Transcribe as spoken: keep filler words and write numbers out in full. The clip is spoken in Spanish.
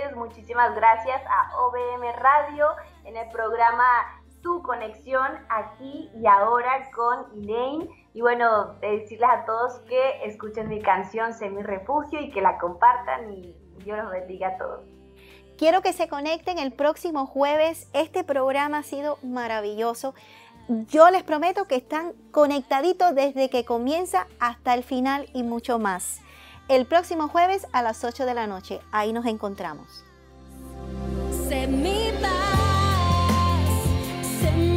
ustedes. Muchísimas gracias a O B M Radio en el programa Tu Conexión, aquí y ahora con Elaine. Y bueno, decirles a todos que escuchen mi canción Sé mi refugio y que la compartan, y Dios los bendiga a todos. Quiero que se conecten el próximo jueves. Este programa ha sido maravilloso. Yo les prometo que están conectaditos desde que comienza hasta el final y mucho más. El próximo jueves a las ocho de la noche. Ahí nos encontramos. Sé mi paz, sé mi